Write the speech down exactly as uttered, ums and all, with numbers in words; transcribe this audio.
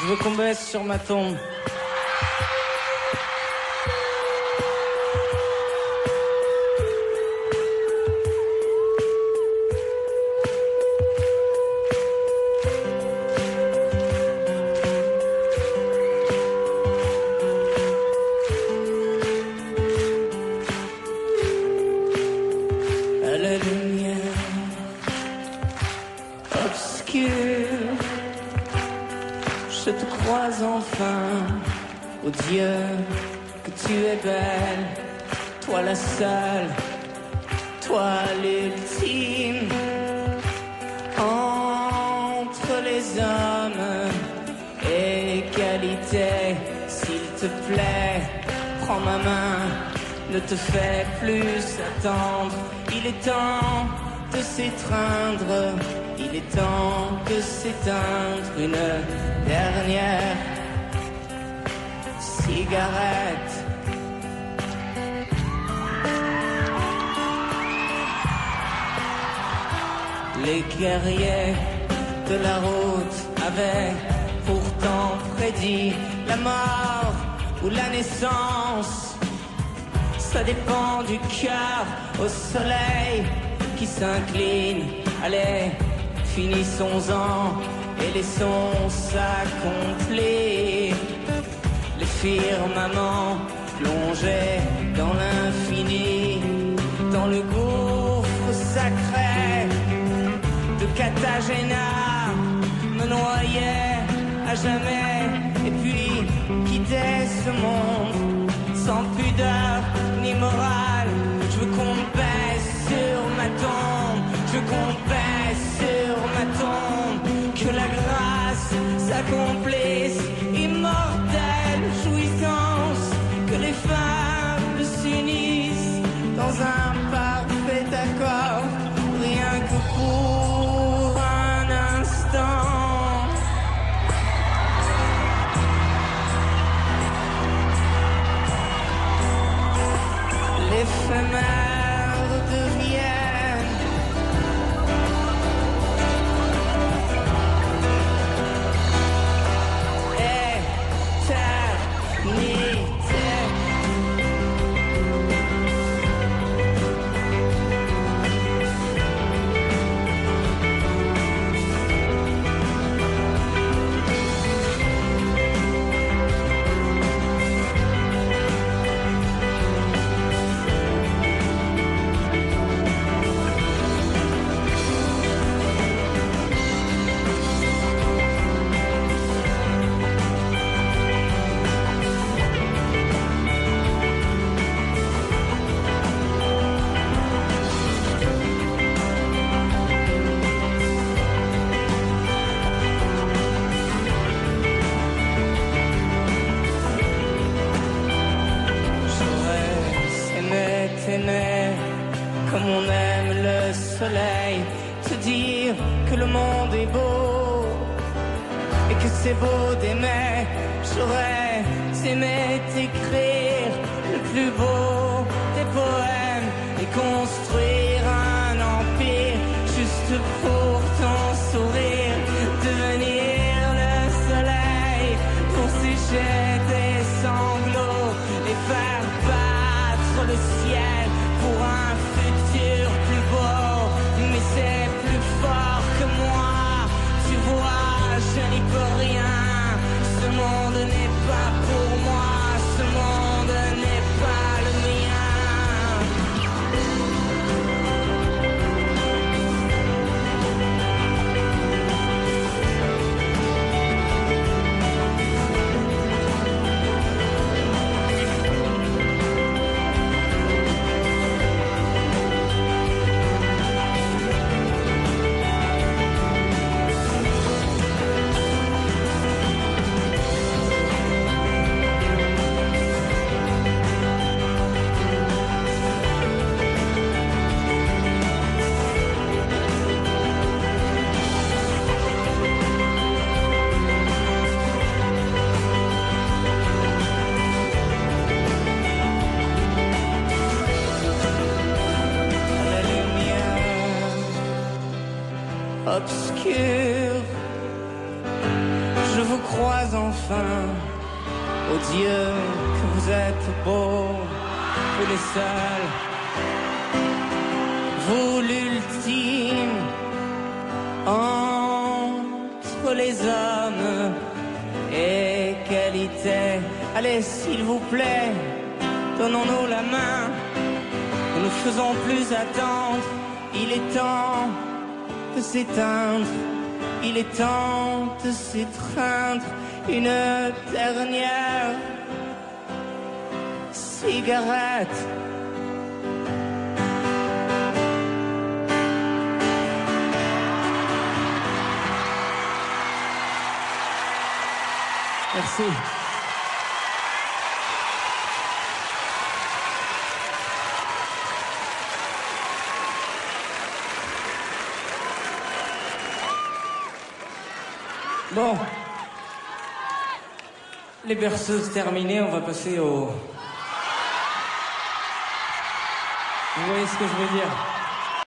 Je veux qu'on baisse sur ma tombe. Oh Dieu, que tu es belle, toi la seule, toi l'ultime. Entre les hommes, égalité, s'il te plaît, prends ma main, ne te fais plus attendre. Il est temps de s'étreindre, il est temps de s'éteindre une dernière cigarette. Les guerriers de la route avaient pourtant prédit la mort ou la naissance. Ça dépend du cœur au soleil qui s'incline. Allez, finissons-en et laissons s'accomplir. Les firmaments plongeaient dans l'infini, dans le gouffre sacré de Cartagena, me noyait à jamais et puis quittait ce monde sans pudeur ni morale. Je veux qu'on baisse sur ma tombe, je veux qu'on baisse sur ma tombe, que la grâce s'accomplisse, immortelle jouissance, que les femmes s'unissent dans un parfait accord, rien que pour un instant. L'éphémère devienne éternité. Comme on aime le soleil, te dire que le monde est beau et que c'est beau d'aimer. J'aurais aimé t'écrire le plus beau des poèmes et construire un empire juste pour ton sourire, devenir le soleil pour sécher tes sanglots et faire battre le ciel pour un futur plus beau. Mais c'est plus fort que moi, tu vois, je n'y peux rien. Ce monde n'est pas pour moi, ce monde n'est pas le mien. Obscur, je vous croise enfin. Oh Dieu, que vous êtes beaux, vous les seuls, vous l'ultime entre les hommes. Et qualité, allez s'il vous plaît, donnons-nous la main, ne nous faisons plus attendre, il est temps de s'éteindre, il est temps de s'étreindre, une dernière cigarette. Merci. Bon. Les berceuses terminées, on va passer au... Vous voyez ce que je veux dire ?